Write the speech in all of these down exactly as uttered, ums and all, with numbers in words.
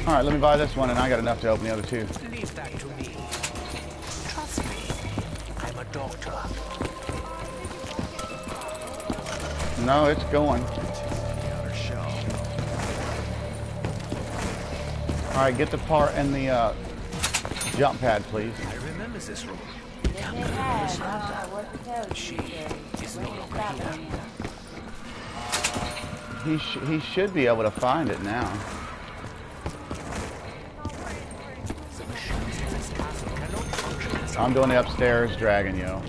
Alright, let me buy this one and I got enough to open the other two. Leave that to me. Trust me. I'm a doctor. No, it's going. Alright, get the part and the uh, jump pad, please. I remember this room. She is no longer here. He, sh he should be able to find it now. I'm doing the upstairs dragon, yo.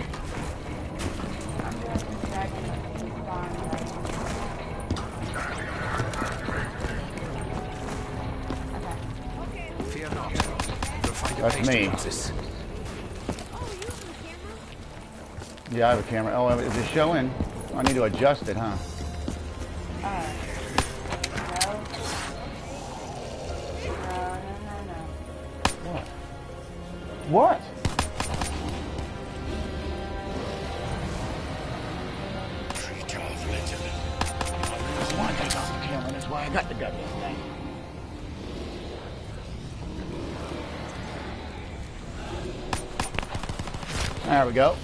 Fear not. You'll find a That's place me. to process. Yeah, I have a camera. Oh, is it showing? I need to adjust it, huh? Uh, no. No, no, no, no. What? What? I want to take off the camera. That's why I got the goddamn thing. There we go.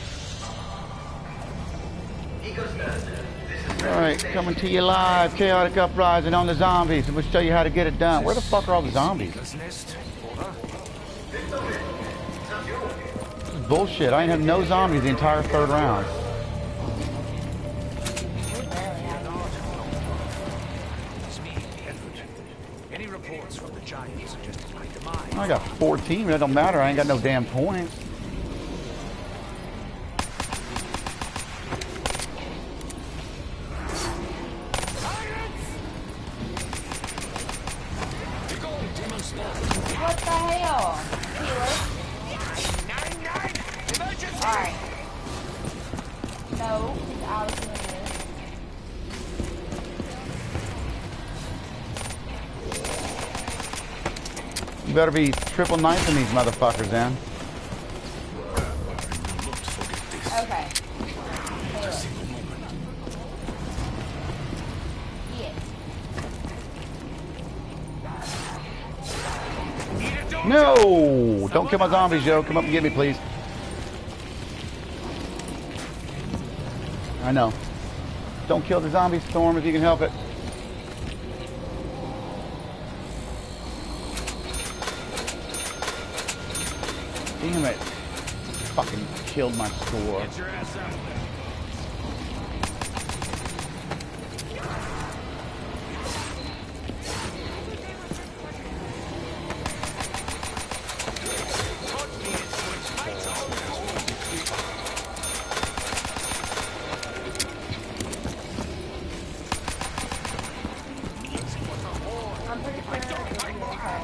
Alright, coming to you live, Chaotic Uprising on the zombies, and we'll show you how to get it done. Where the fuck are all the zombies? This is bullshit. I ain't have no zombies the entire third round. Any reports from the Giants suggest my demise. I got fourteen, but it don't matter. I ain't got no damn points. What the hell? Healer? Alright. No, because I was doing this. You better be triple knifing these motherfuckers then. Okay. Healer. Yes. No! Don't kill my zombies, Joe. Come up and get me, please. I know. Don't kill the zombie storm if you can help it. Damn it. Fucking killed my score. Get your ass out. I'm pretty sure it'll be okay.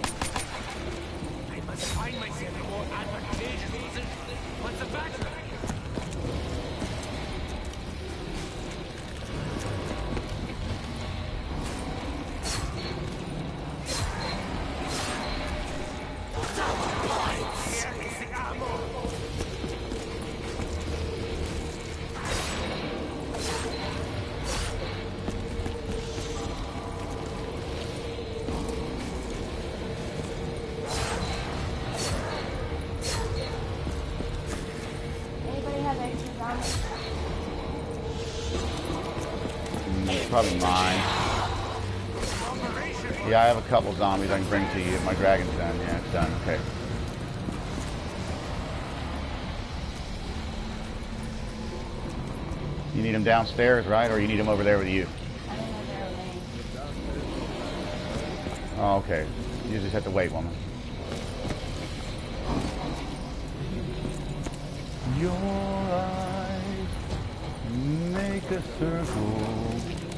I must find myself a more advantageous position. What's the back? Anybody have extra zombies? Mm, probably mine. Yeah, I have a couple zombies I can bring to you. My dragon's done. Yeah, it's done. Okay. You need them downstairs, right? Or you need them over there with you? I don't know their names. Oh, okay. You just have to wait, woman. Your eyes make a circle.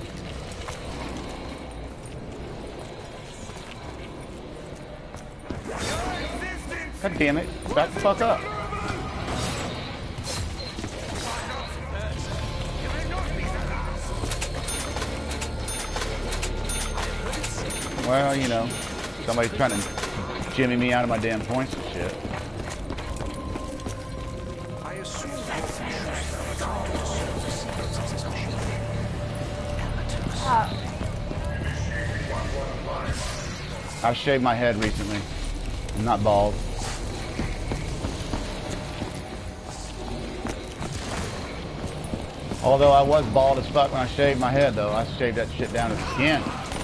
God damn it. Back the fuck up. Well, you know, somebody's trying to jimmy me out of my damn points and shit. I assume Uh, I shaved my head recently. I'm not bald. Although I was bald as fuck when I shaved my head, though. I shaved that shit down to the skin.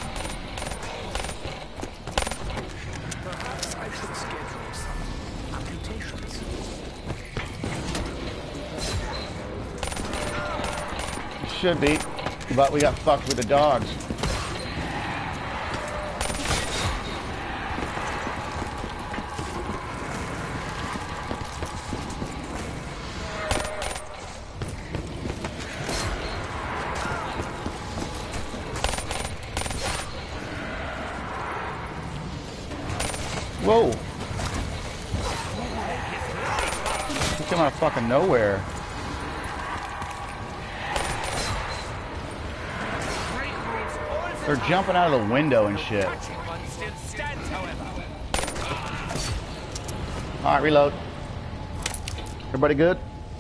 Perhaps I should schedule some amputations. Should be, but we got fucked with the dogs. Whoa! He came out of fucking nowhere. They're jumping out of the window and shit. Alright, reload. Everybody good?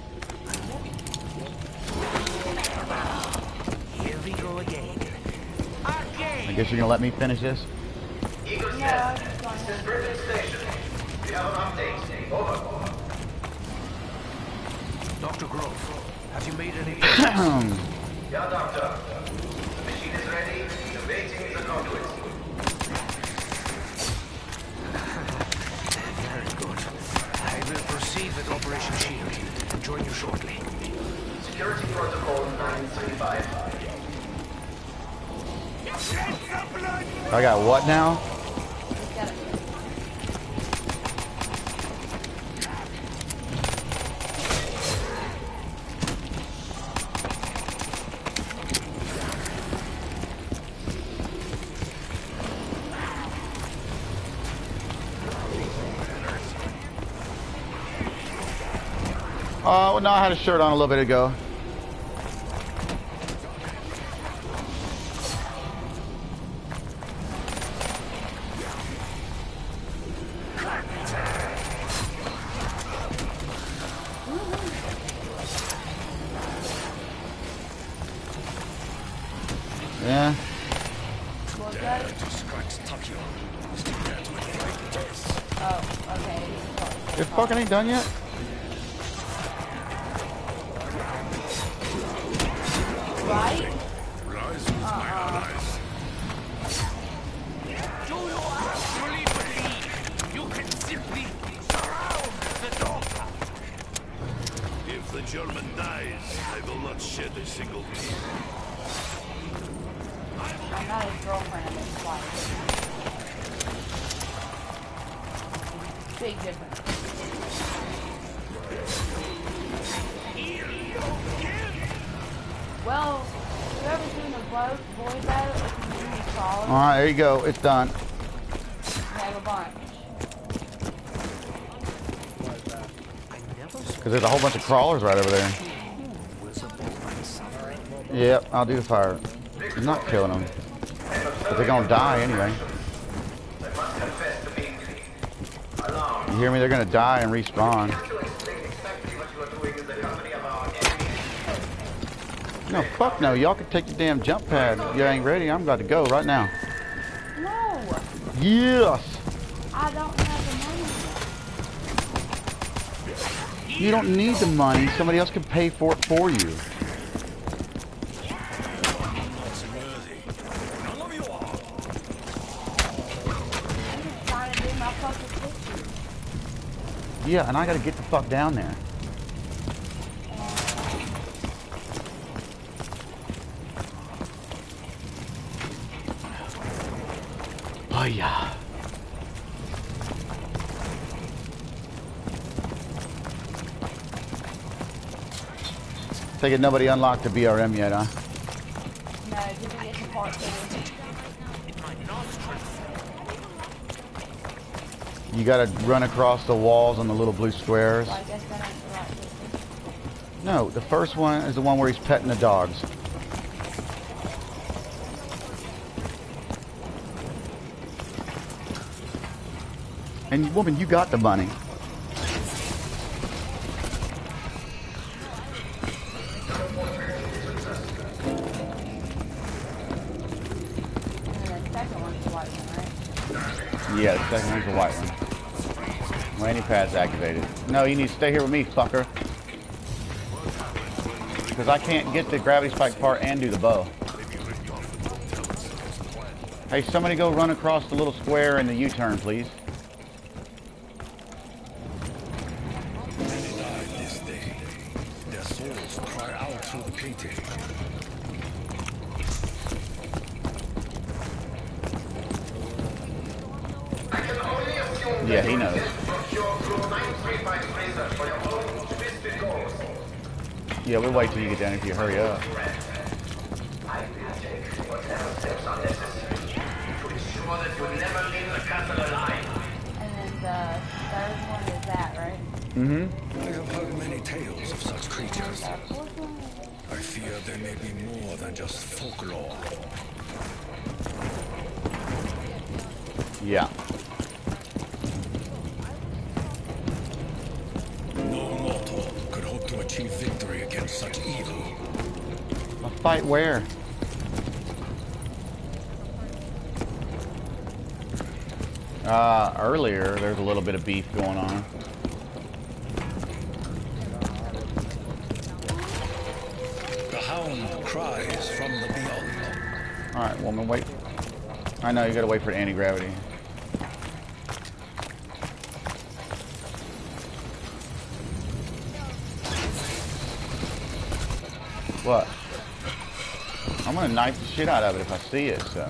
Here we go again. I guess you're gonna let me finish this? Yeah, Doctor Grove, have you made any Yeah, Doctor. The machine is ready. The waiting the conduit. Very good. I will proceed with Operation Shield and join you shortly. Security protocol nine thirty-five. I got what now? get it. Oh, uh, no, I had a shirt on a little bit ago. Yeah. Well, good. Oh, okay. It fucking ain't done yet? Right? Do you actually believe you can simply surround the doctor? If the German dies, I will not shed a single tear. I'm not his girlfriend, I'm his wife. Big difference. Well, whoever's doing the voice voice out, if you do the crawler, Alright, there you go. It's done. you have a bunch. Because there's a whole bunch of crawlers right over there. Yep, I'll do the fire. I'm not killing them. But they're gonna die anyway. You hear me? They're gonna die and respawn. No, fuck no. Y'all can take your damn jump pad. You ain't ready. I'm about to go right now. No, Yes! I don't have the money. You don't need the money. Somebody else can pay for it for you. I'm just trying to do my fucking picture. Yeah, and I gotta get the fuck down there. Oh yeah. Take it nobody unlocked the B R M yet, huh? No, did we get to part two? You gotta run across the walls on the little blue squares. Well, I guess that ain't the right picture. No, the first one is the one where he's petting the dogs. And woman, you got the bunny. And then the second one's the white one, right? Yeah, the second one's the white one. Landing pad's activated. No, you need to stay here with me, fucker. Because I can't get the gravity spike part and do the bow. Hey, somebody go run across the little square in the U-turn, please. Many died this day. Their souls cry out through the painting. Yeah, he knows. Yeah, we'll wait till you get down if you hurry up. I will take whatever steps are necessary to ensure that you never leave the castle alive. And then the third one is that, right? Mm-hmm. I have heard many tales of such creatures. I fear there may be more than just folklore. Yeah. No mortal could hope to achieve victory against such evil. A fight where? Uh, earlier, there's a little bit of beef going on. The hound cries from the beyond. Alright, woman, wait. I know, you gotta wait for the anti-gravity. What? I'm gonna knife the shit out of it if I see it, so.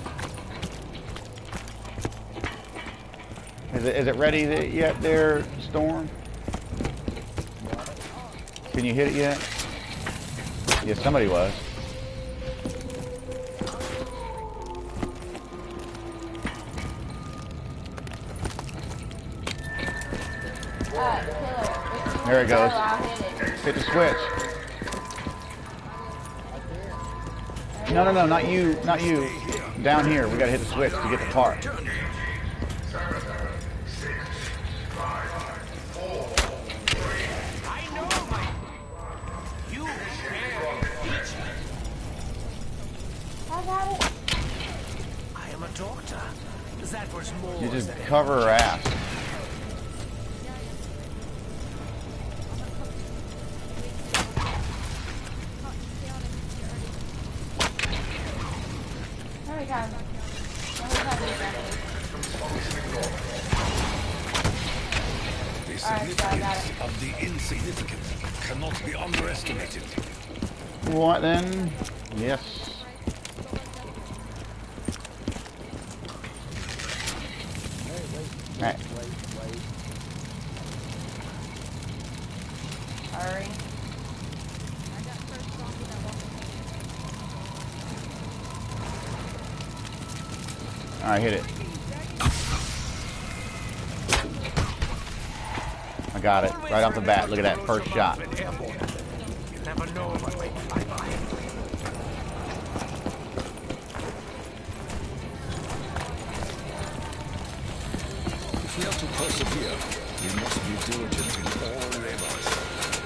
Is it, is it ready yet there, Storm? Can you hit it yet? Yeah, somebody was. Uh, killer. There it goes. Oh, I'll hit it. Hit the switch. No, no, no, not you, not you. Down here, we gotta hit the switch to get the part. I know my... You dare teach me. I got it. I am a doctor. That was more You just than... cover her ass. How many times? How many times did you grab it? The Alright, so I got significance of the insignificant cannot be underestimated. What then? Yes. Alright. Hurry. Alright, hit it. I got it. Right off the bat. Look at that first shot. You never know what might fly by. If we are to persevere, we must be diligent in all labors.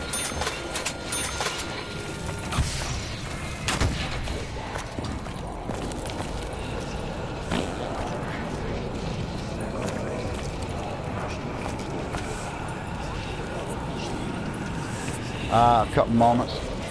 Uh, a couple moments.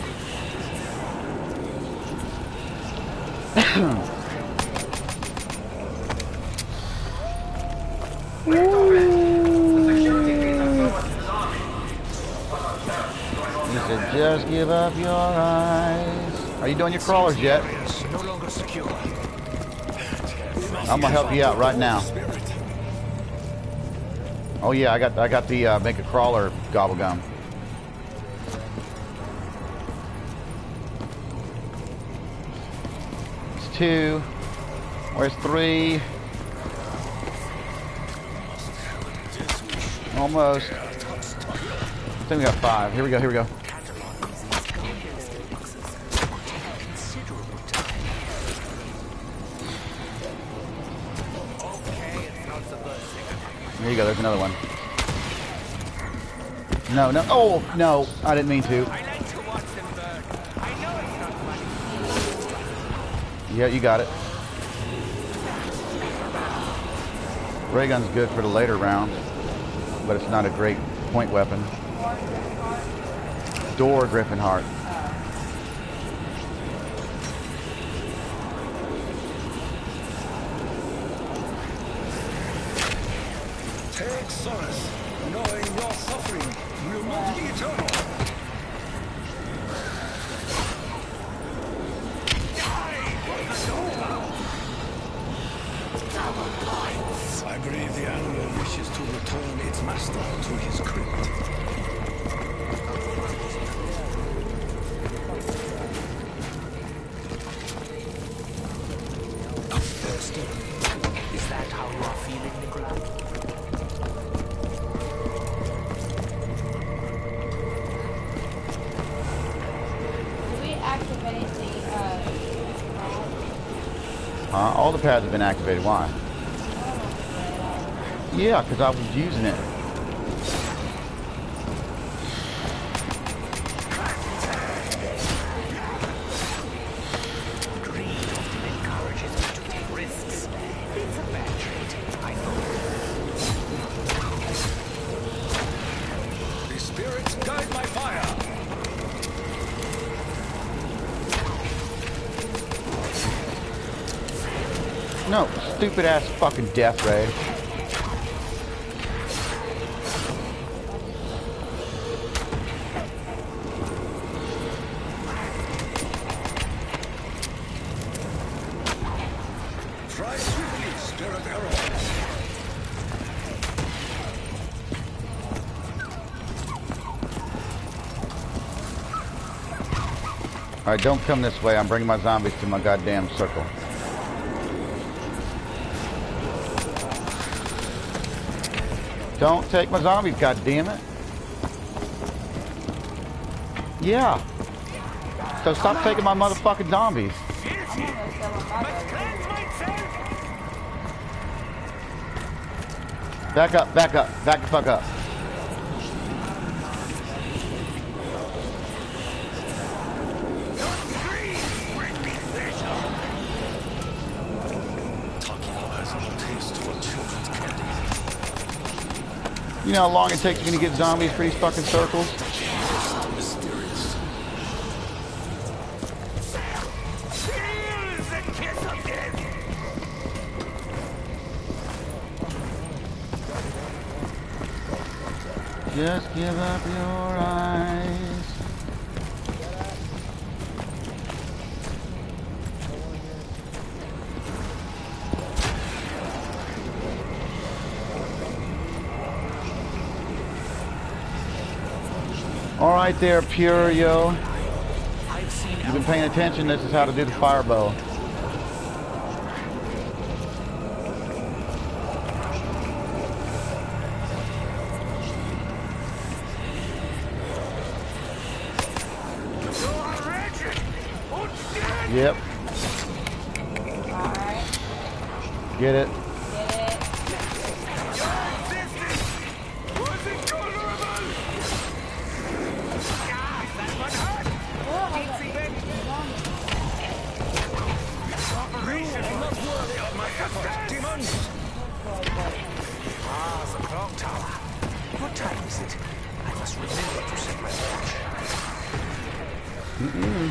You said just give up your eyes. Are you doing your crawlers yet? Areas no longer secure. I'm gonna help you out right now. Oh yeah, I got I got the uh, make a crawler gobble gum. It's two. Where's three? Almost. I think we got five. Here we go. Here we go. There you go. There's another one. No, no. Oh, no. I didn't mean to. I like to watch them burn. I know it's not funny. Yeah, you got it. Ray gun's good for the later rounds, but it's not a great point weapon. Door Griffin Heart. Take solace, knowing your suffering will not be eternal. I believe the animal wishes to return its master to his crypt. Thirsty? Is that how you are feeling, Nikolai? Did we activate the, uh, Uh, all the pads have been activated. Why? Yeah, because I was using it. Greed often encourages me to take risks. It's a bad trait, I know. The spirits guide my fire. No, stupid ass fucking death ray. Try swiftly, spirit arrow. Alright, don't come this way. I'm bringing my zombies to my goddamn circle. Don't take my zombies, goddammit. Yeah. So stop taking my motherfucking zombies. Back up, back up, back the fuck up. Takio has no taste for children's candy. You know how long it takes me to get zombies for these fucking circles? Mysterious. Here's the kiss of death! Just give up your eyes. All right there, Purio. I've seen You've been paying attention. This is how to do the fire bow. Yep. alright, Get it. get it. Demons! Ah, the clock tower. What time is it? I must remember to set my watch. Mm-mm.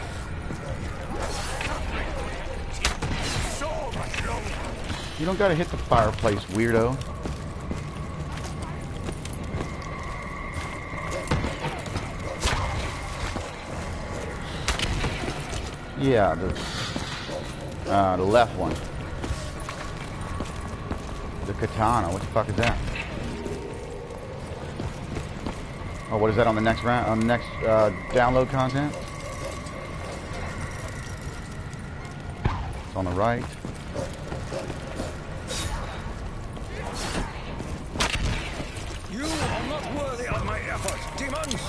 So much longer. You don't gotta hit the fireplace, weirdo. Yeah, the uh, the left one. The katana. What the fuck is that? Oh, what is that on the next round? On the next uh, download content? It's on the right. You are not worthy of my effort, demons!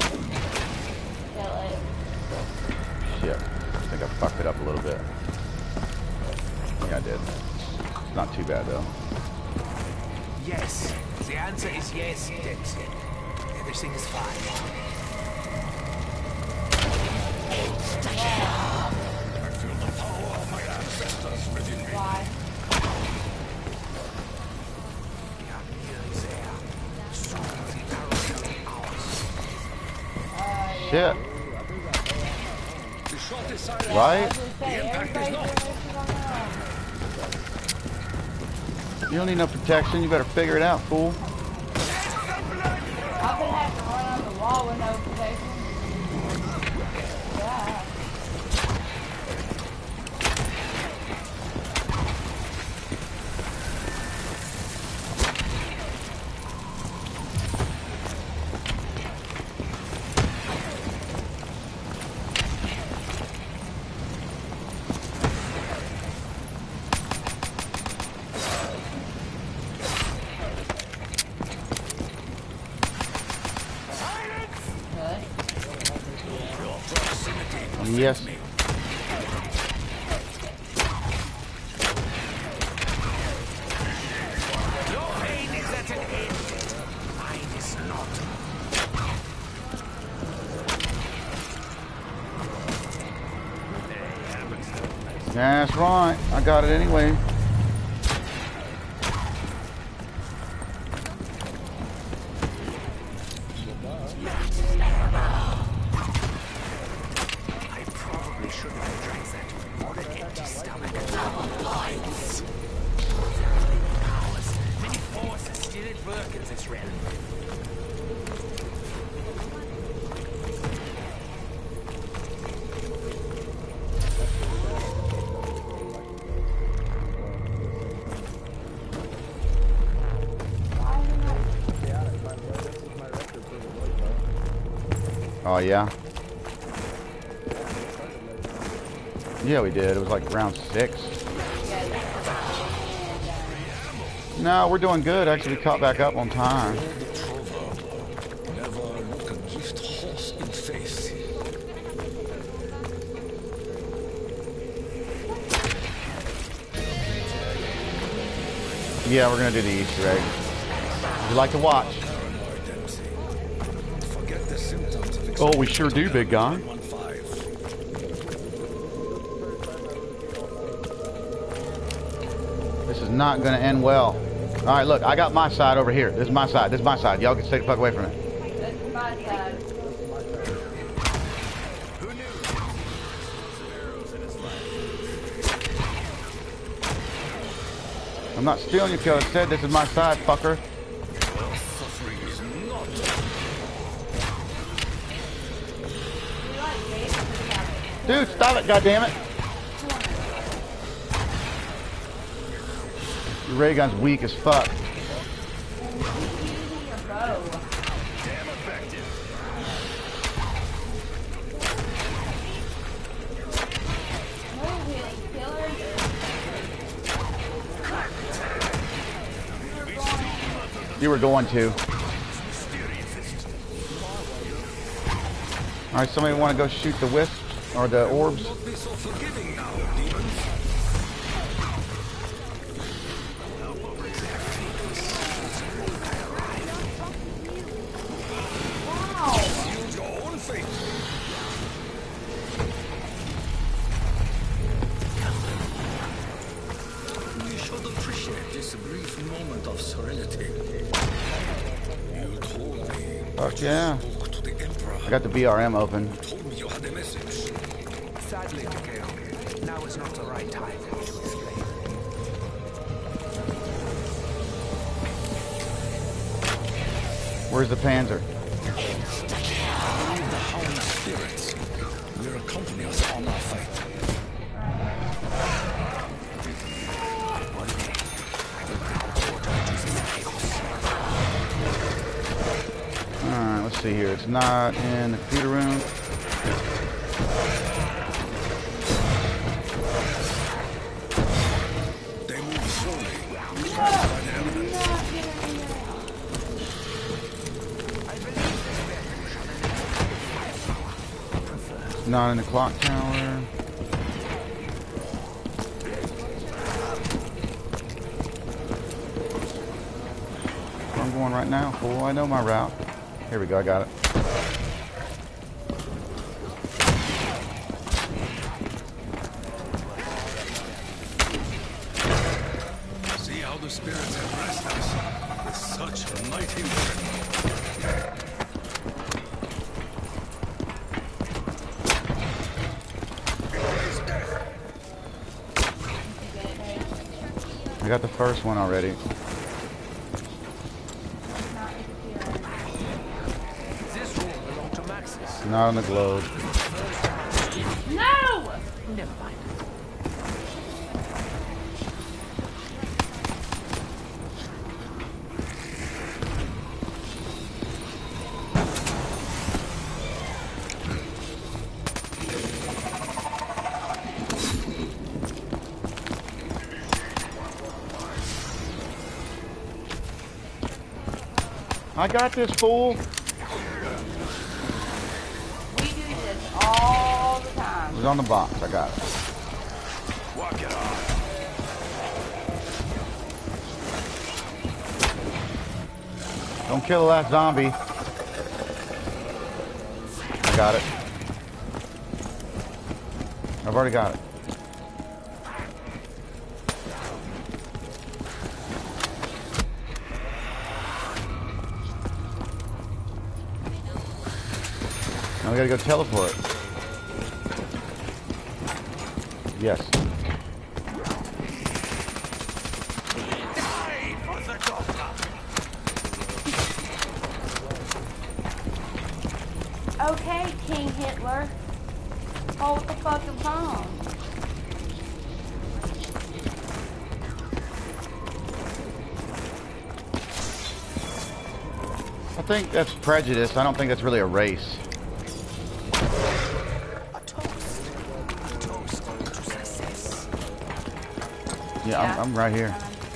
Kill it. Shit. I think I fucked it up a little bit. did. Not too bad though. Yes. The answer is yes, Dempsey. Everything is fine. I feel the power of my ancestors within me. Why? Shit. The shot is silent. Right? Say, everybody's doing this shit on their own. You don't need no protection. You better figure it out, fool. I've been having to run on the wall with no protection. Yeah. Yes. Your pain is at an end. Mine is not. That's right. I got it anyway. Oh yeah. Yeah, we did. It was like round six. No, we're doing good. Actually, we caught back up on time. Never look a gift horse in face. Yeah, we're gonna do the Easter egg. Would you like to watch? Paranoid, Dempsey. Forget the symptoms of Oh, we sure do, big guy. one five. This is not gonna end well. All right, look, I got my side over here. This is my side. This is my side. Y'all can stay the fuck away from it. This is my side. I'm not stealing your kill. I said this is my side, fucker. Suffering is not. Dude, stop it, goddammit. Your ray gun's weak as fuck. You were going to. All right, somebody want to go shoot the wisps or the orbs? Don't be so forgiving now, demons. Use your own fate. We should appreciate this brief moment of serenity. You told me. Fuck yeah. Spoke to the Emperor. I got the B R M open. Told me you had a message. Sadly, Takeo, now is not the right time to explain. Where's the Panzer? Leave the hound spirits. Will accompany us on our fight. Alright, let's see here. It's not in the computer room. They move slowly. Try to find evidence. It's not in the clock tower. right now, fool. I know my route. Here we go, I got it. See how the spirits have blessed us with such mighty weapons. I got the first one already. This room belonged to Maxis. Not on the globe. No! Never mind. I got this, fool. We do this all the time. It was on the box. I got it. Walk it off. Don't kill the last zombie. I got it. I've already got it. Now we gotta go teleport. Yes. Okay, King Hitler. Hold the fucking phone. I think that's prejudice. I don't think that's really a race. A toast. A toast to success. Yeah, Yeah. I'm, I'm right here.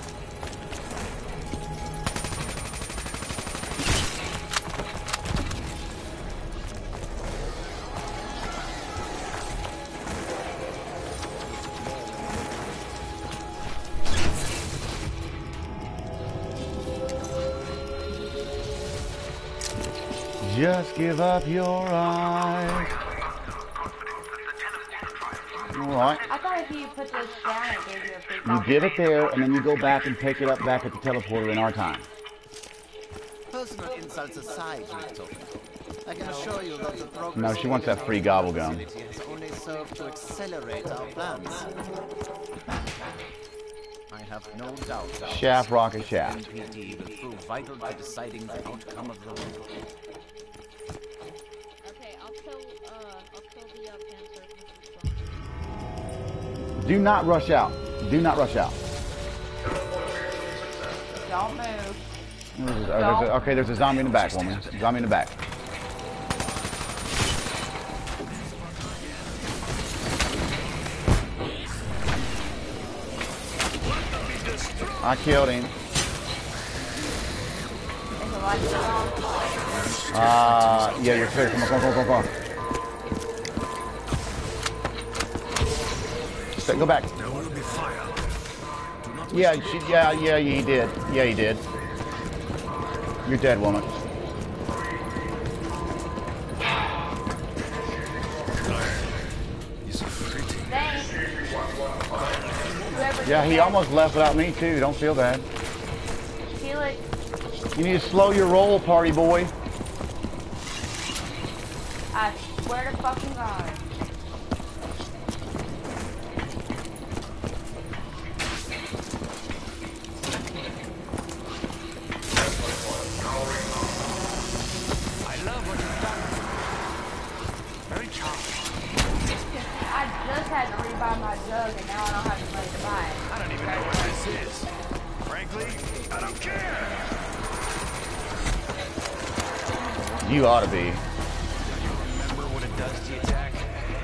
Just give up your eyes. Alright. I thought if you put this down, it gave you a free You copy. give it there, and then you go back and pick it up back at the teleporter in our time. Personal insults aside, Victor, I can assure you that the progress No, she wants that free gobble gum. has only served to accelerate our plans. I have no doubt that Shaft, rocket, shaft. N P D will prove vital to deciding the outcome of the war. Okay, I'll kill, uh, I'll kill the, uh, cancer. Do not rush out. Do not rush out. Don't move. There's a- oh, there's a- okay, there's a zombie in the back, woman. Zombie in the back. I killed him. Is the light still on? Uh, yeah, you're clear. Come on, come on, come on, come on. Stay- Go back. There will be fire. Do not Yeah, she, yeah, yeah, he did. Yeah, he did. You're dead, woman. He's pretty. Thanks. Whoever Yeah, did he that, almost left without me, too. Don't feel bad. Felix, You need to slow your roll, party boy. I swear to fucking God. I love what you've done. Very charming. I just had to rebuy my jug and now I don't have the money to buy it. I don't even know what this is. Frankly, I don't care. You ought to be. Remember what it does to your attack?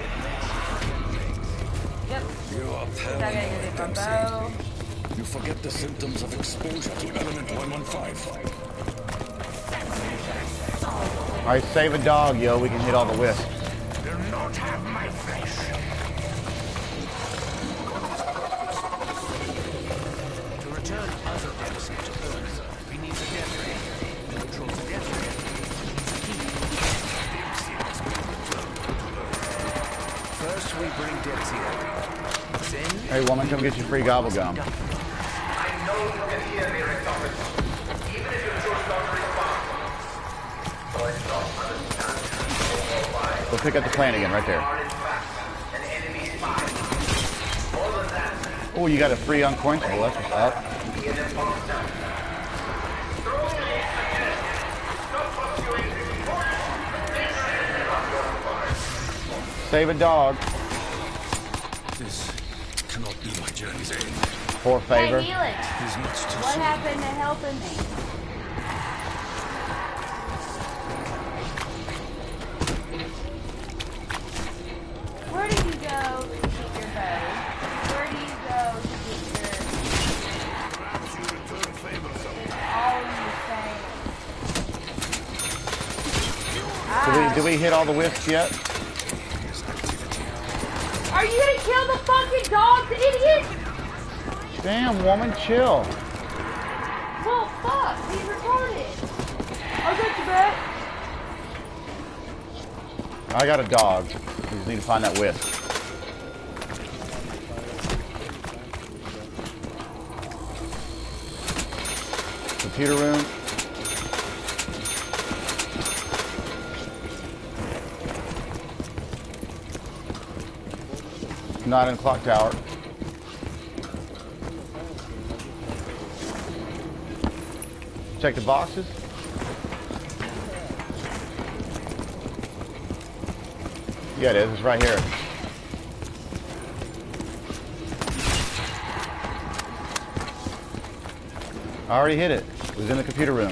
Yep. You are I gotta paranoid, get my Dempsey. bow. You forget the symptoms of exposure to element one one five. Alright, save a dog, yo. We can hit all the wisps. Will not have my flesh. To return other Edison to Earth, we need the death ray. we bring Debs here? Then Hey, woman, come get your free gobble gum. I know you can hear me, Richtofen, even if you choose not to respond. So I don't understand why. Go pick up the plant again, right there. Are in fact an enemy spy. More than that, Oh, you got a free unquenchable. That's what's up. be an imposter. Strongly suggest stop pursuing this course. This is not your part. Save a dog. This cannot be my journey's end. For favor. Hey, Helix, It is much too what soon. happened to helping me? Where did you go to get your bow? Where do you go to get your... perhaps you return favor sometime. It's all in the same. Did we, Ah, did we hit all the wisps yet? are you gonna kill the fucking dogs, idiot? Damn, woman, chill. Well, fuck, he's retarded. I'll get you back. I got a dog. We just need to find that wisp. Computer room. Not in clock tower. Check the boxes. Yeah, it is. It's right here. I already hit it. It was in the computer room.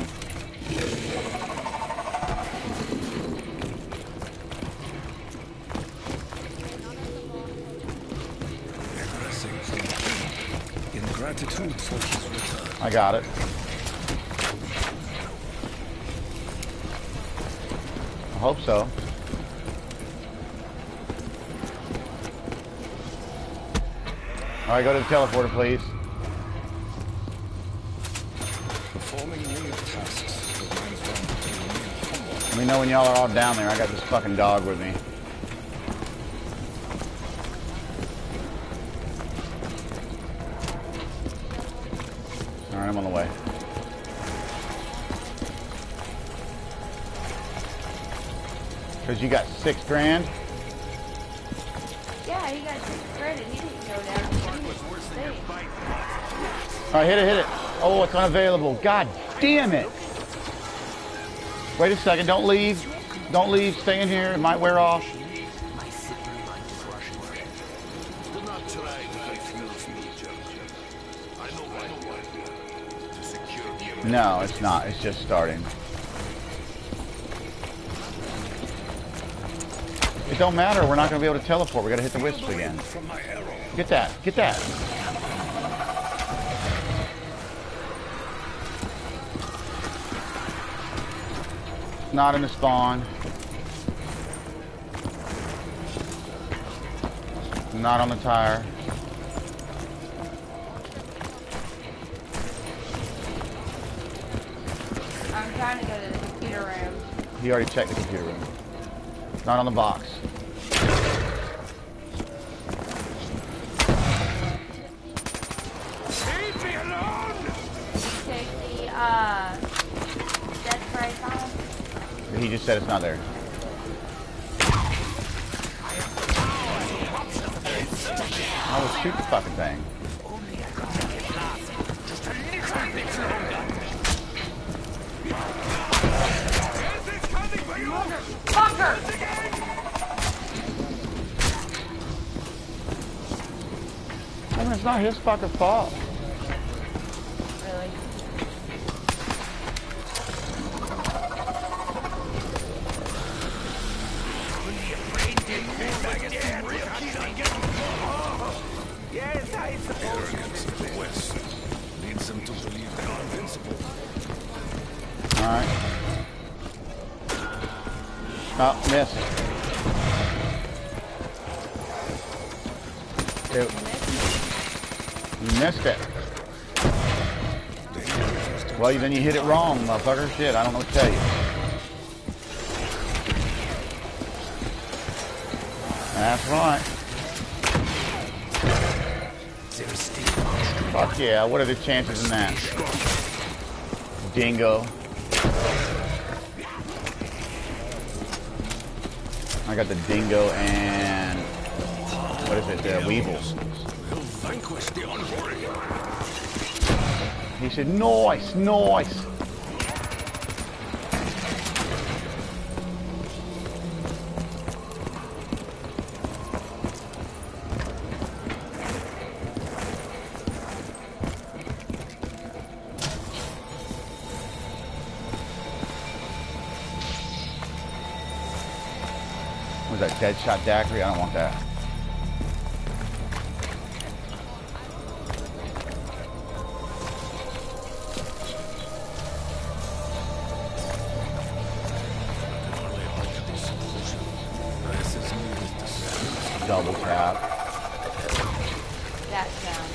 In gratitude for his return. I got it. I hope so. All right, go to the teleporter, please. Performing new tasks reminds one to remain humble. Let me know when y'all are all down there. I got this fucking dog with me. All right, I'm on the way. Because you got six grand? Yeah, he got six credit. He didn't go down. He was worse than your bite. All right, hit it, hit it. Oh, it's unavailable. God damn it. Wait a second. Don't leave. Don't leave. Stay in here. It might wear off. My slippery mind is rushing. Do not try to confuse me, Jojo. I know why you are here. To secure the No, it's not. It's just starting. It don't matter. We're not going to be able to teleport. We got to hit the wisps again. From my arrow. Get that. Get that. Not in the spawn. Not on the tire. I'm trying to go to the computer room. He already checked the computer room. Not on the box. Leave me alone! Take the, uh, death spray on. He just said it's not there. I will shoot the fucking thing. Fucker! I mean, it's not his fucking fault. Really? Yes, I suppose. Arrogance of the West leads them to believe they are invincible. Alright. Oh, missed. It, you missed it. Well, then you hit it wrong, motherfucker. Shit, I don't know what to tell you. That's right. Yeah, what are the chances in that? Dingo. I got the dingo and what is it? The weevils. Will vanquish the envoy. He said, "Nice, nice." Was that Deadshot Daiquiri? I don't want that. Double tap. That sound.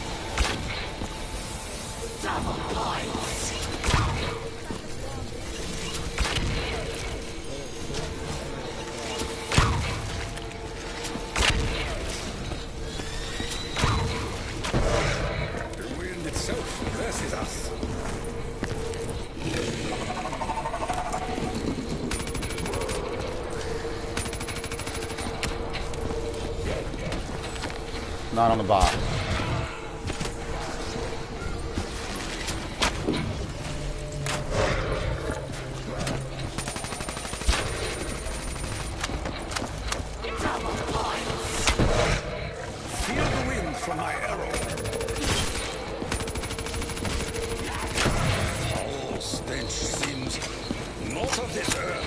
The wind itself versus us. Not on the box. Feel the wind from my arrow. Foul stench seems not of this earth.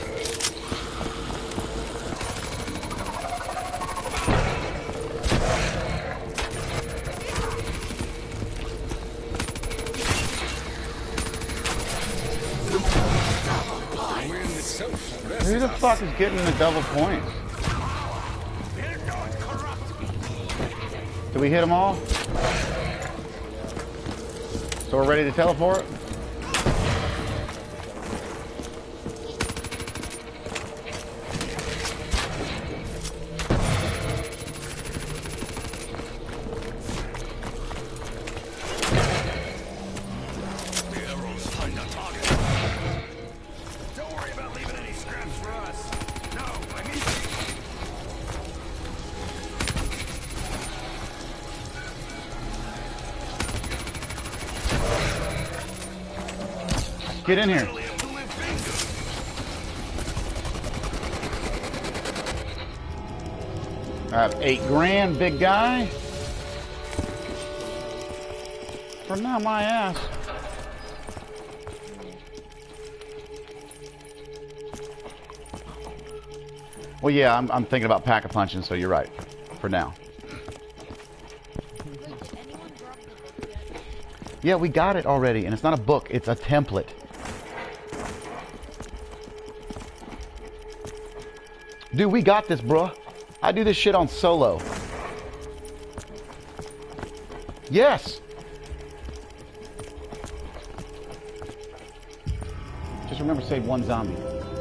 The wind itself versus Who the us. fuck is getting the double points? Did we hit them all? So we're ready to teleport? The arrows find a target. Don't worry about leaving any scraps for us. No, I mean. Get in here. I have eight grand, big guy. For now, my ass. Well, yeah, I'm, I'm thinking about pack-a-punching, so you're right. For now. Wait, did anyone drop the book yet? Yeah, we got it already, and it's not a book, it's a template. Dude, we got this, bruh. I do this shit on solo. Yes! Just remember to save one zombie.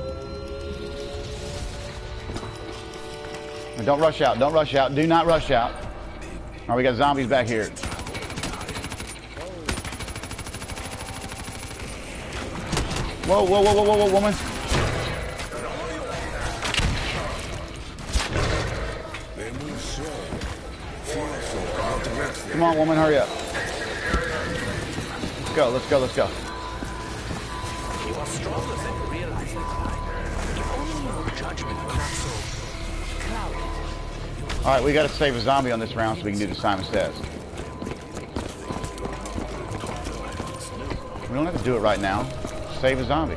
And don't rush out, don't rush out, do not rush out. Alright, we got zombies back here. Whoa, whoa, whoa, whoa, whoa, whoa, woman. They move slow. Feel so about the rest. Come on, woman, hurry up. Let's go, let's go, let's go. You are stronger than you realize. If only your judgment were not so clouded. Alright, we gotta save a zombie on this round so we can do the Simon Says. We don't have to do it right now. Save a zombie.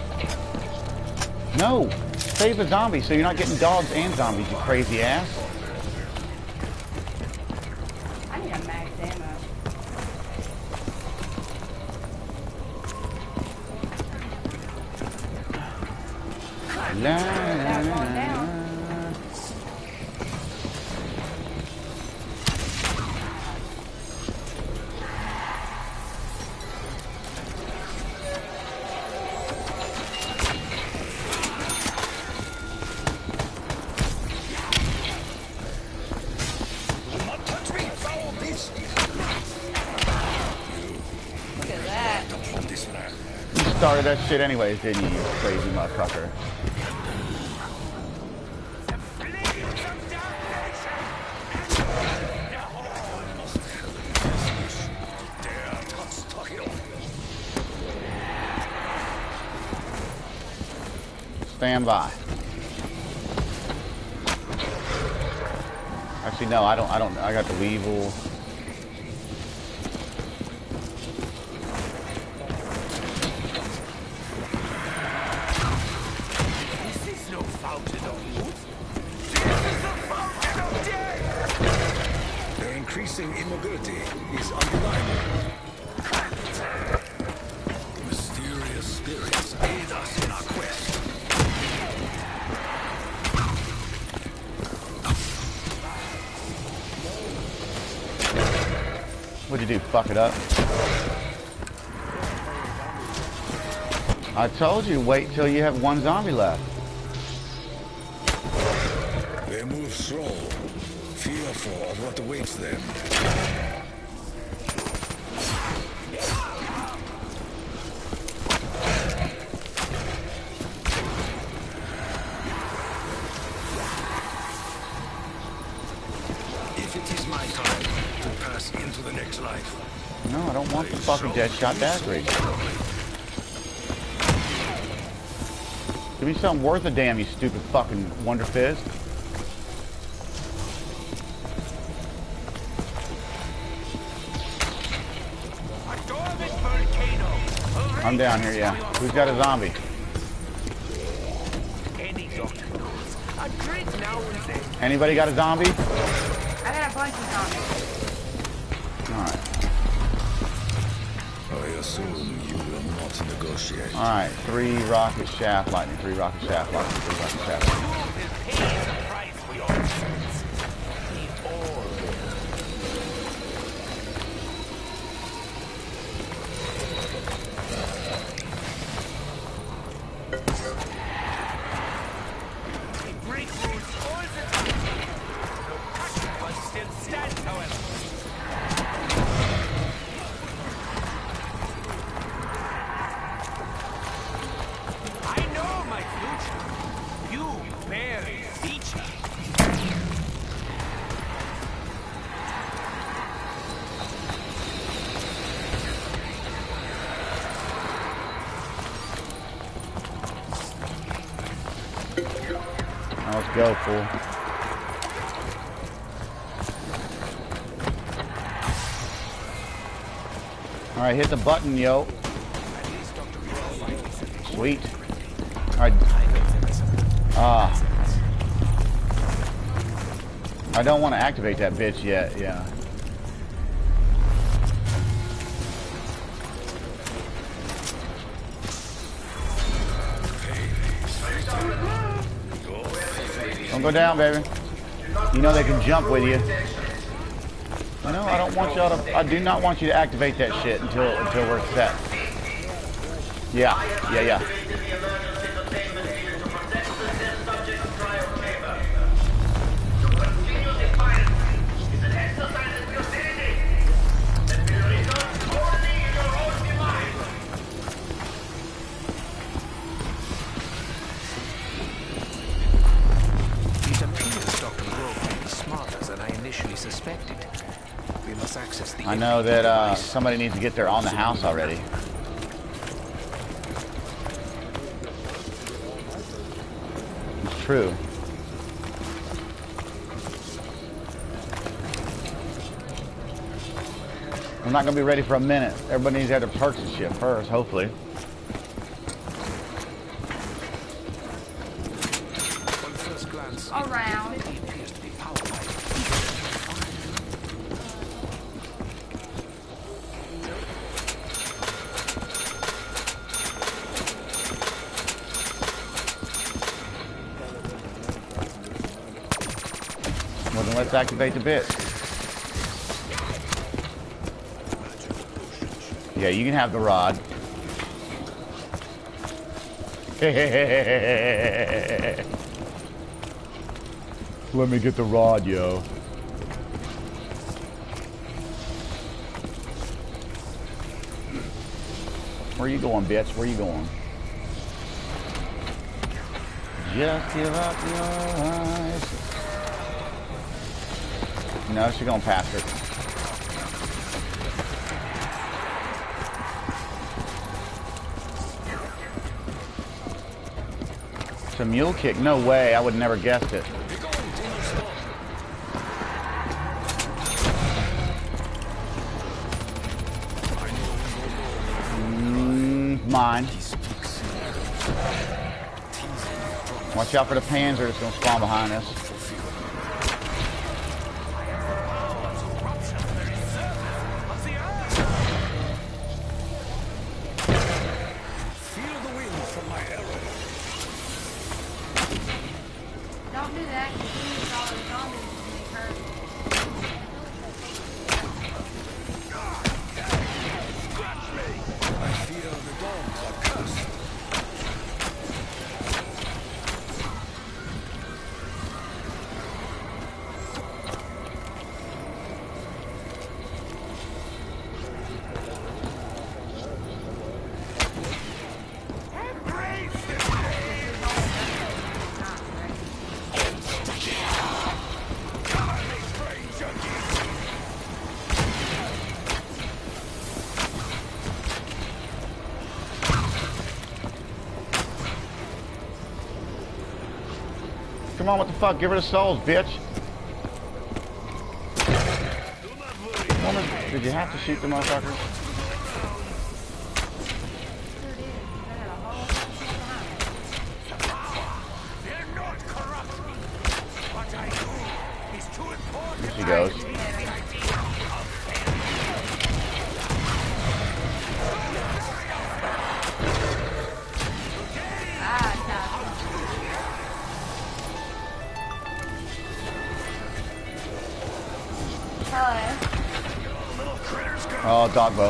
No! Save a zombie so you're not getting dogs and zombies, you crazy ass. I need a max ammo. La, la, la, la. Do not touch me, foul beast! started that shit anyways, didn't you, you crazy motherfucker? Stand by. Actually, no, I don't. I don't. I got the Weevil. This is no fountain of youth. This is the fountain of death. Their increasing immobility is undeniable. Mysterious spirits aid us in our quest. What'd you do? Fuck it up? I told you, wait till you have one zombie left. They move slow, fearful of what awaits them. If it is my time to pass into the next life, No, I don't want the fucking Deadshot Dagger. Give me something worth a damn, you stupid fucking Wonder Fist. I'm down here, yeah. Who's got a zombie? Any doctor knows. A drink now and then. Anybody got a zombie? I got a bunch of zombies. Alright. I assume you will not negotiate. Alright, three rocket shaft lightning, three rocket shaft lightning, three rocket shaft lightning. You will pay the price for your sins. The all. They break rules all the time. No passion but still stands, however. I know my future. You bear a feature. Now let's go, fool. Alright, hit the button, yo. Sweet. Alright. Ah. I don't want to activate that bitch yet, yeah. Don't go down, baby. You know they can jump with you. I know, I don't want y'all to, I do not want you to activate that shit until, until we're set. Yeah, yeah, yeah. It appears Doctor Grove is smarter than I initially suspected. We must access the I know that uh, somebody needs to get there on the house already. It's true. I'm not gonna be ready for a minute. Everybody needs to have their perks and shit first, hopefully. On first glance, Around. he appears to be powered by Well, then let's activate the bit. Yeah, you can have the rod. Let me get the rod, yo. Where you going, bitch? Where you going? Just give up your eyes. No, she's gonna pass it. It's a mule kick. No way. I would never guessed it. Mm, mine. Watch out for the Panzer. It's gonna spawn behind us. Don't do that, because you use all those zombies and they hurt. I fear the dogs are cursed. Come on, what the fuck? Give her the souls, bitch. Woman, did you have to shoot the motherfuckers? They're not corrupt. What I do is too important. Here she goes. Oh, dogbo.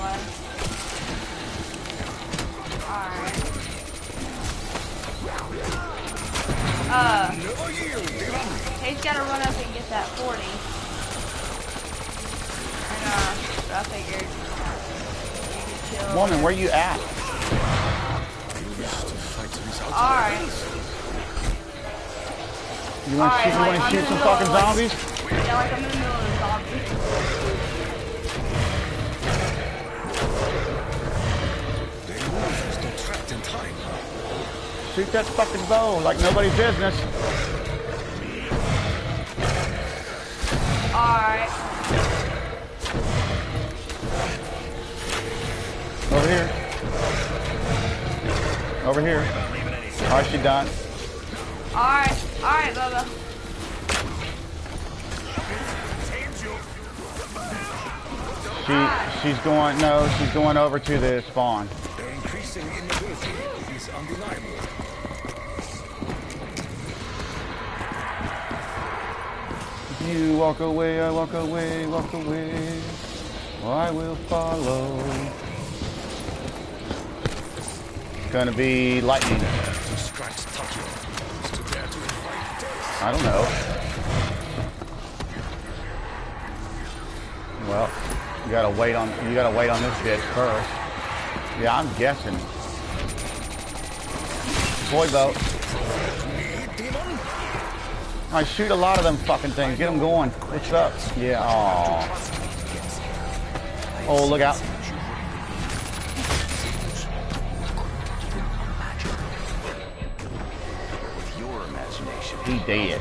Alright. Uh, he's gotta run up and get that forty. And, uh, I figured you could kill. Woman, where you at? Alright. You want to Alright, shoot, you like, want to I'm shoot in some the fucking middle of, zombies? Yeah, like I'm in the middle of the zombies. Shoot that fucking bow like nobody's business. Alright. Over here. Over here. Alright, she done. Alright. Alright, Bubba. She, she's going, no, she's going over to the spawn. Their increasing immobility is undeniable. You walk away, I walk away, walk away. I will follow. It's gonna be lightning. I don't know. Well, you gotta wait on you gotta wait on this bitch first. Yeah, I'm guessing. Boy boat. I shoot a lot of them fucking things. Get them going. What's up? Yeah. Aw. Oh, look out. He dead.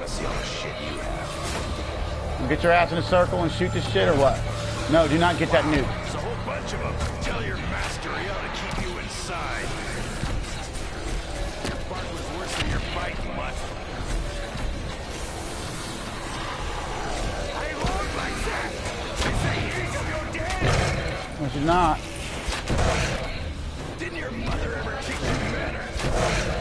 You get your ass in a circle and shoot this shit or what? No, do not get that nuke. There's a whole bunch of them. Tell your master he ought to keep you inside. Your bark was worse than your bite, mutt. I won't like that. They say you're dead. No, she's not. Didn't your mother ever teach you better?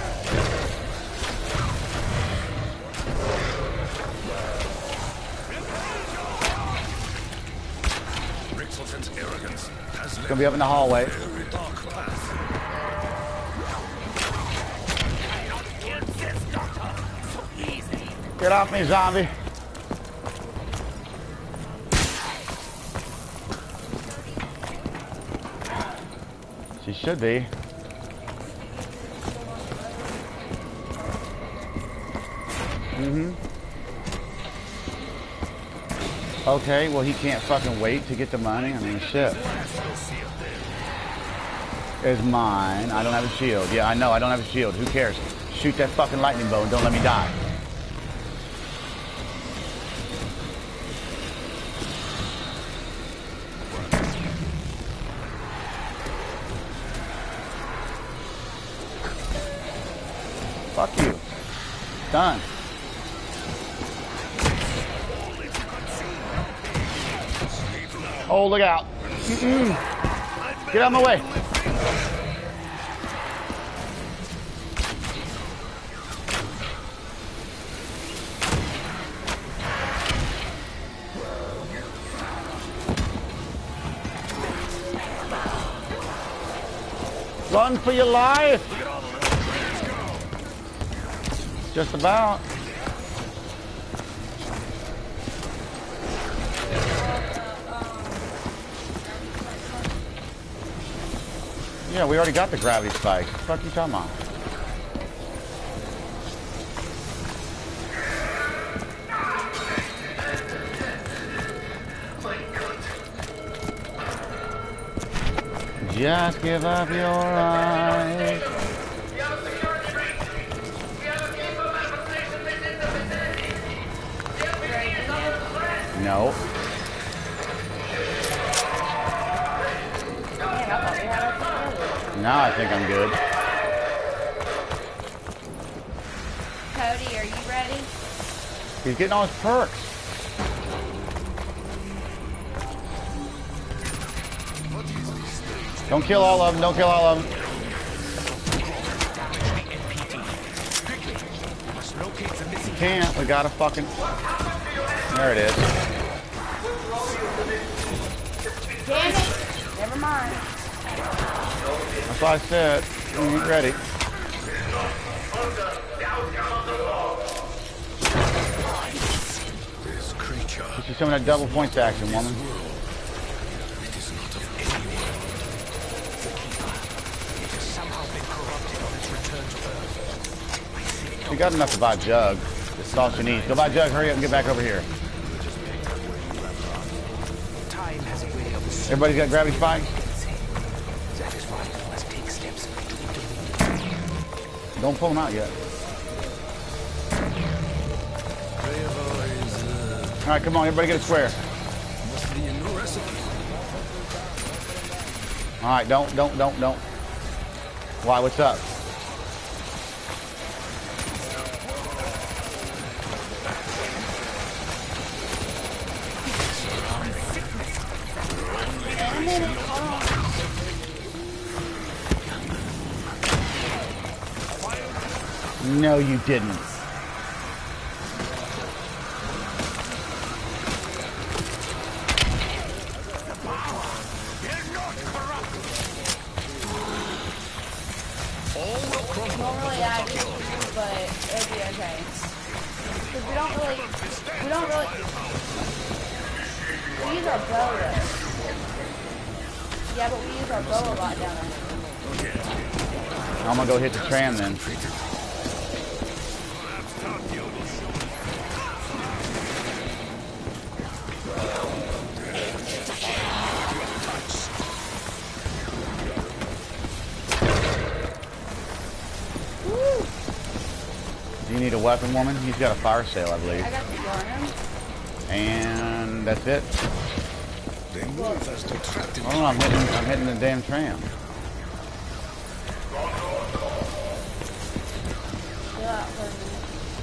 Arrogance has It's gonna be up in the hallway. very dark path. Get off me, zombie. She should be. Mm-hmm. Okay, well he can't fucking wait to get the money. I mean, shit. Is mine. I don't have a shield. Yeah, I know. I don't have a shield. Who cares? Shoot that fucking lightning bolt and don't let me die. Fuck you. Done. Oh, look out. Mm-mm. Get out of my way. Run for your life. Just about. Yeah, we already got the gravity spikes. What the fuck are you talking about? Just give up your eyes. No. Now I think I'm good. Cody, are you ready? He's getting all his perks. Don't kill all of them. Don't kill all of them. You can't. We gotta fucking... There it is. Damn it! Never mind. That's what I said. You ain't ready. This creature. This is some of that double points action, woman. It is not of any world. The Keeper. It has somehow been corrupted on its return to Earth. You got enough to buy a jug. That's all she needs. Go buy a jug. Hurry up and get back over here. Time has a way of... Everybody's got gravity spikes? That is why we must take steps to intervene. Don't pull them out yet. All right, come on. Everybody get a square. Must be a new recipe. All right, don't, don't, don't, don't. Why? What's up? No, you didn't. Normally I do, but it'll be okay. Because we don't really, we don't really, we use our bow though. Yeah, but we use our bow a lot down there. I'm gonna go hit the tram then. Do you need a weapon, woman? He's got a fire sale, I believe. I got the worm. And that's it. They move as though trapped in Oh, I'm hitting, I'm hitting the damn tram. Chill out for a minute.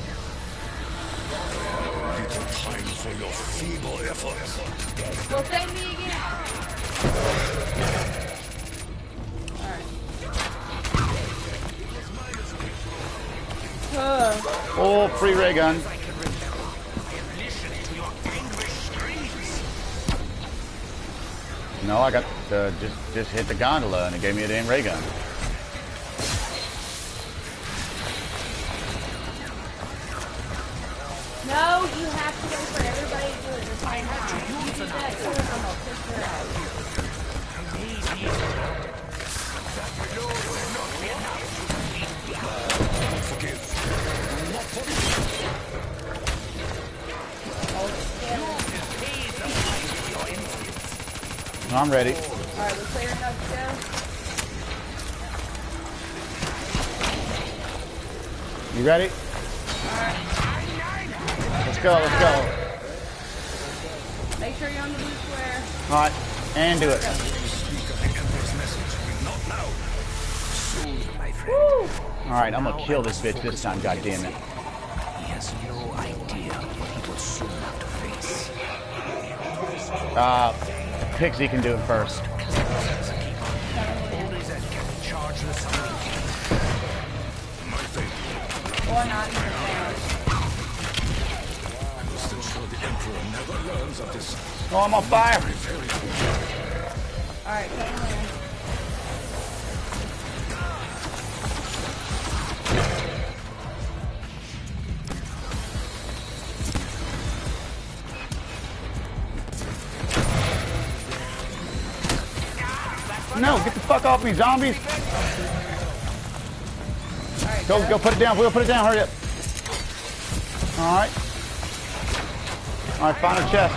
little time for your feeble efforts. Well, save me again. Alright. Uh, Oh, free ray gun. No, I got uh, just just hit the gondola and it gave me a damn ray gun. no, you have to wait for everybody to do it at the same time. If you do that, two of them will push her out. I'm ready. Alright, we're clear enough to go. You ready? Alright. Let's go, let's go. Make sure you're on the blue square. Alright, and do it. Woo! Alright, I'm gonna kill this bitch this time, goddammit. He has no idea what he will soon have to face. Uh, Pixie can do it first. Or not. Oh, I'm on fire! Alright, come on. No, get the fuck off me, zombies! Alright, Go, go, put it down. We'll put it down. Hurry up. All right. All right, find a chest.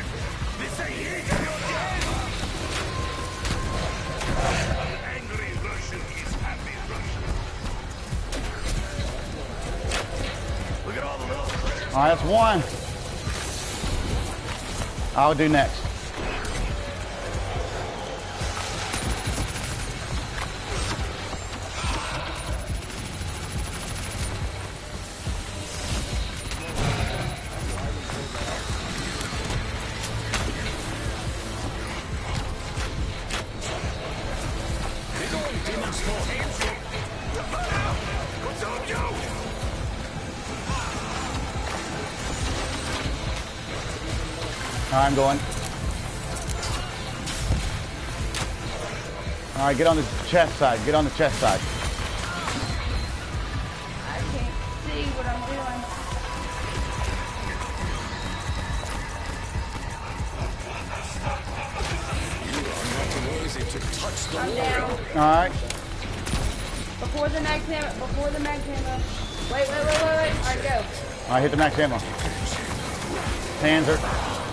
All right, that's one. I'll do next. I'm going. All right, get on the chest side. Get on the chest side. I can't see what I'm doing. I'm down. All right. Before the max ammo. Before the max ammo. Wait, wait, wait, wait, wait. All right, go. All right, hit the max ammo. Hands are.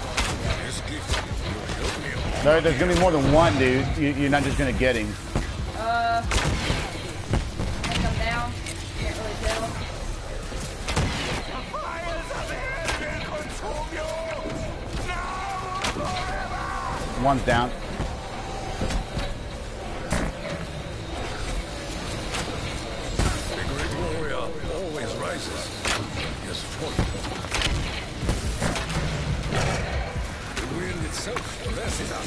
There, there's gonna be more than one, dude. You, you're not just gonna get him. Uh, I think I'm down. Can't really tell. One's down. The great warrior always rises. Yes, for the wind itself blesses us.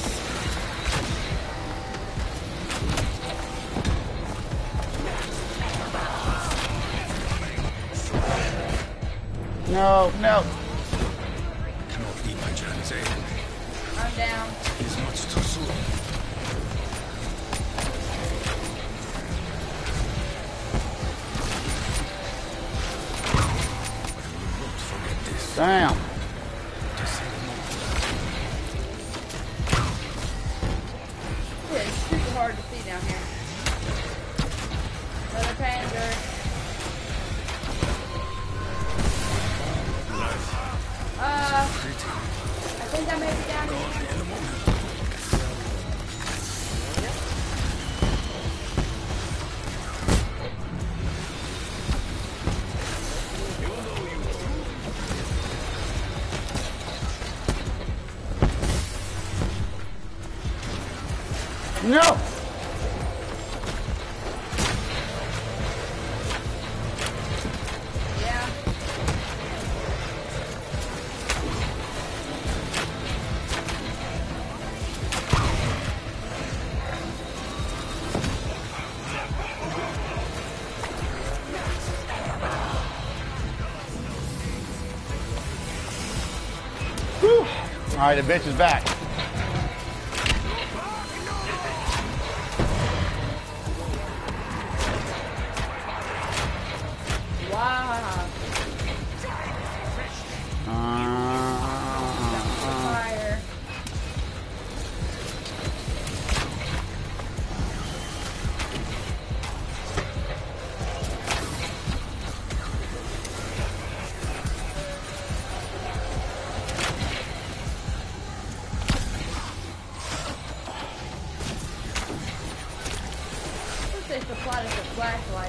No, no. Cannot eat my chance, eh? I'm down. It's much too soon. Damn. Yeah, it's super hard to see down here. Another Panzer. Uh, I think I may be down here. No. Yeah. Whew. All right, the bitch is back. Wow. Uh, Fire. flashlight.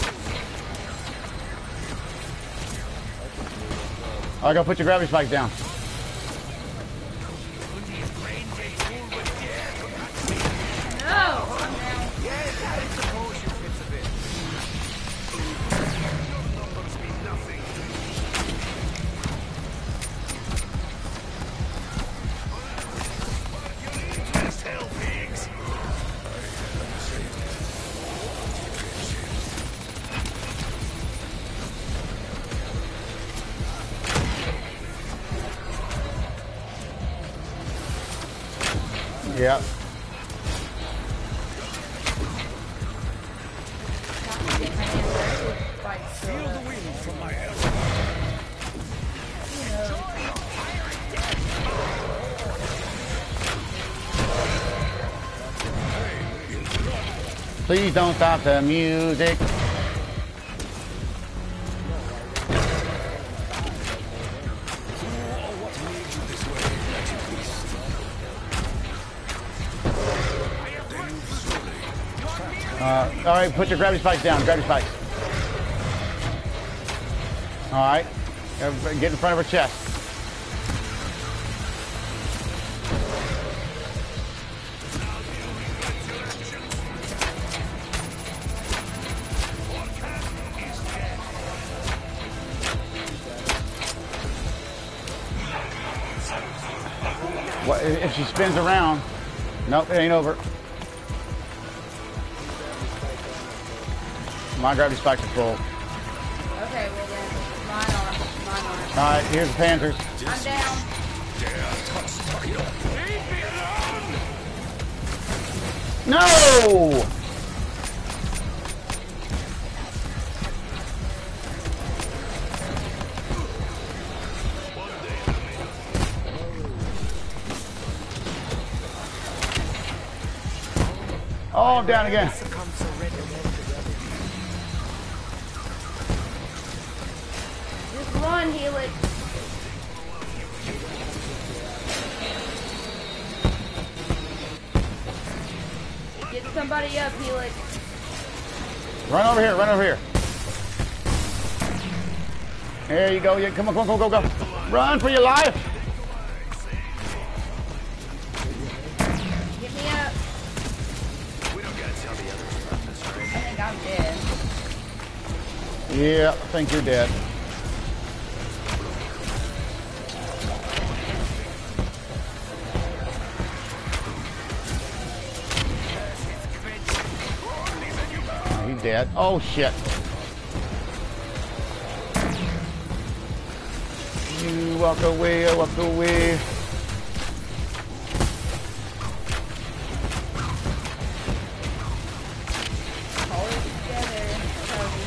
I gotta put your gravity spike down. No! I'm down. Yep. Feel the wind from my arrow. Please don't stop the music. Uh, all right, put your gravity spikes down. Gravity spikes. All right, get in front of her chest. What if she spins around? Nope, it ain't over. My gravity spikes are full. Okay, well then, mine are. Mine are. All right, here's the Panzers. I'm down. No! Oh, I'm down again. Just run, Helix. Get somebody up, Helix. Run over here, run over here. There you go. Yeah, come on, come on, go, go, go. Run for your life. Get me up. We don't gotta tell the others about this, right? I think I'm dead. Yeah, I think you're dead. Oh, he's dead. Oh, shit. You walk away, I walk away. Hold it together, Toby.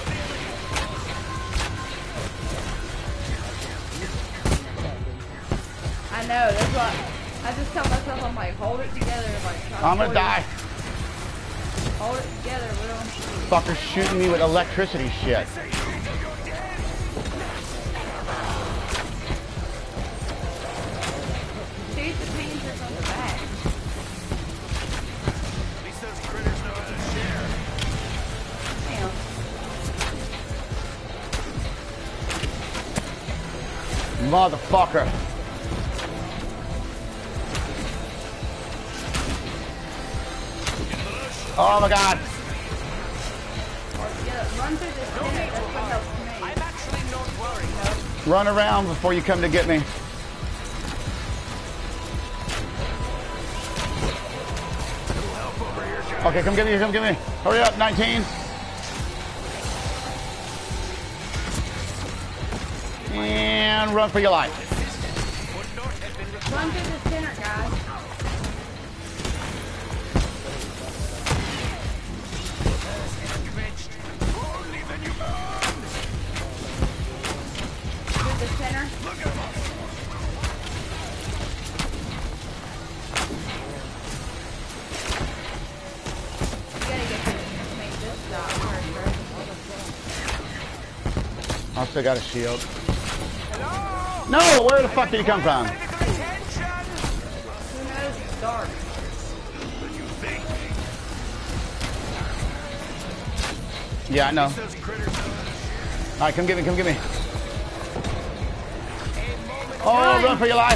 I know, that's what I just tell myself. I'm like, hold it together, like try to I'm gonna hold it- die. Hold it together, Will. Fucker's shooting me with electricity shit. Shoot the Panzers on the back. At least those critters know how to share. Damn. Motherfucker. Oh my god. Yeah, run through this center. That's what helps me. I'm actually not worried. Run around before you come to get me. Okay, come get me, come get me. Hurry up, nineteen. And run for your life. Run through the center, guys. Through the center. You gotta get this, make this stop first, right? I still got a shield. No, where the fuck did he come from? Who knows? It's dark. Yeah, I know. Those critters don't All right, come get me, come get me. Oh, run for your life.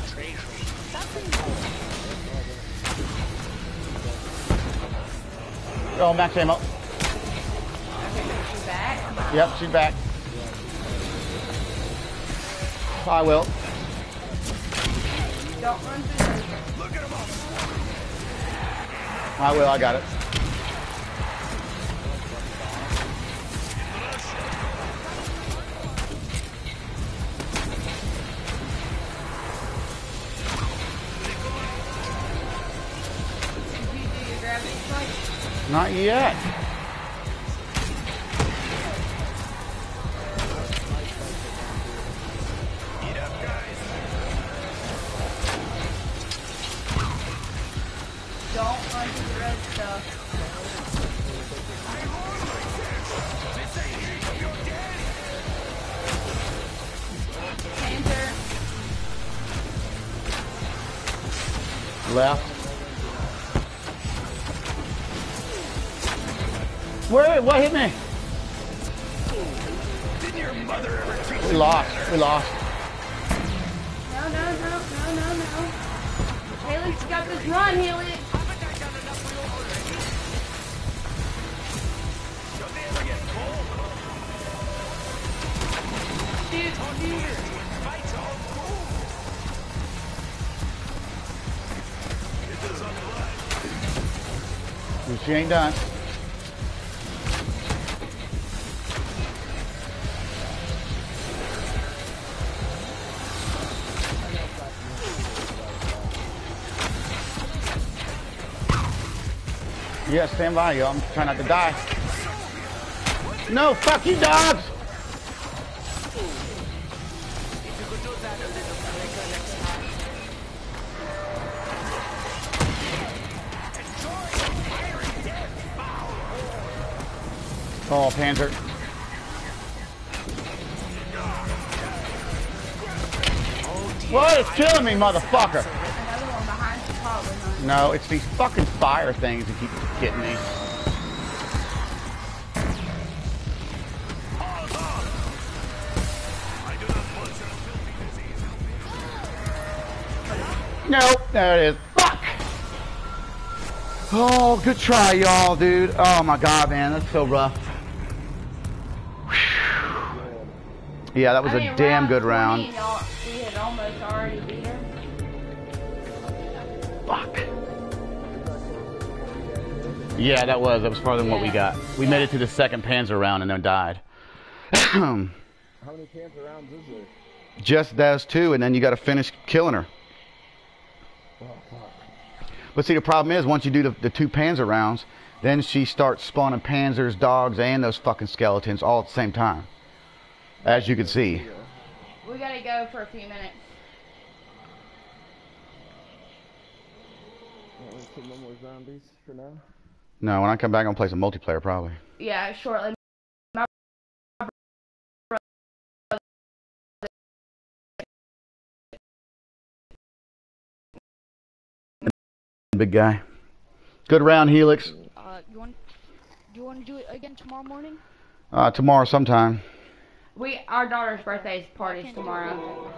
Oh, max ammo. Okay, she's back. Yep, she's back. I will. Don't run through there. Look at them all. I will, I got it. Did you do your gravity fight? Not yet. Eat up, guys. Don't run through the red stuff. This ain't you. You're dead. Panther. Left. Where? What hit me? Didn't your mother ever teach We you lost. better? We lost. No, no, no, no, no, no. Helix got this run, Helix. Don't they ever get cold? Shoot, shoot. Fights all cool. Get this on the line. She ain't done. Yeah, stand by, yo. I'm trying not to die. No, fuck you, dogs! Oh, Panzer. What? It's killing me, motherfucker. Another one behind you, probably. Huh? No, it's these fucking fire things that keep getting me. Nope, there it is. Fuck! Oh, good try, y'all, dude. Oh my god, man, that's so rough. Whew. Yeah, that was I a mean, damn round good twenty, round. y'all- We had almost already beat her. Fuck. Yeah, that was. That was farther than what we Yeah. got. We made it to the second Panzer round and then died. How many Panzer rounds is there? Just those two, and then you got to finish killing her. Oh, fuck. But see, the problem is, once you do the, the two Panzer rounds, then she starts spawning Panzers, dogs, and those fucking skeletons all at the same time. As you can see. We gotta go for a few minutes. Can't wait till no more zombies for now. No, when I come back, I'm going to play some multiplayer, probably. Yeah, shortly. Big guy. Good round, Helix. Uh, you want you want to do it again tomorrow morning? Uh, tomorrow sometime. We our daughter's birthday party's tomorrow.